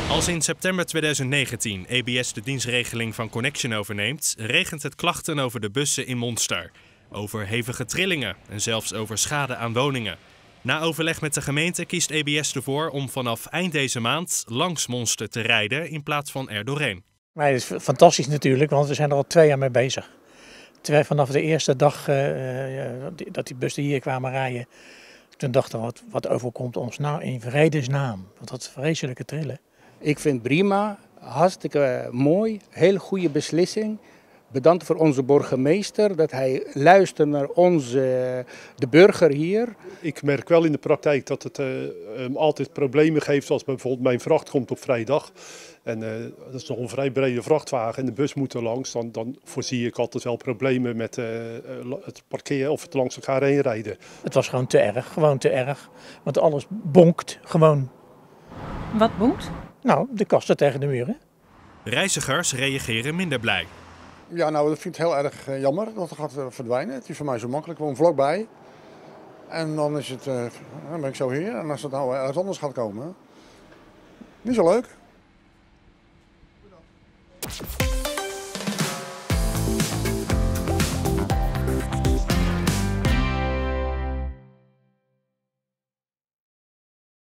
Als in september 2019 EBS de dienstregeling van Connection overneemt, regent het klachten over de bussen in Monster. Over hevige trillingen en zelfs over schade aan woningen. Na overleg met de gemeente kiest EBS ervoor om vanaf eind deze maand langs Monster te rijden in plaats van er doorheen. Maar het is fantastisch natuurlijk, want we zijn er al 2 jaar mee bezig. Vanaf de eerste dag dat die bussen hier kwamen rijden, toen dachten we, wat overkomt ons nou in vredesnaam? Want dat vreselijke trillen. Ik vind prima, hartstikke mooi, hele goede beslissing. Bedankt voor onze burgemeester dat hij luistert naar de burger hier. Ik merk wel in de praktijk dat het altijd problemen geeft als bijvoorbeeld mijn vracht komt op vrijdag. En dat is nog een vrij brede vrachtwagen en de bus moet er langs. Dan voorzie ik altijd wel problemen met het parkeren of het langs elkaar heen rijden. Het was gewoon te erg. Want alles bonkt gewoon. Wat bonkt? Nou, de kasten tegen de muren. Reizigers reageren minder blij. Ja, nou, dat vind ik heel erg jammer dat het gaat verdwijnen. Het is voor mij zo makkelijk, gewoon vlakbij. En dan is het, dan ben ik zo hier. En als het nou ergens anders gaat komen, niet zo leuk.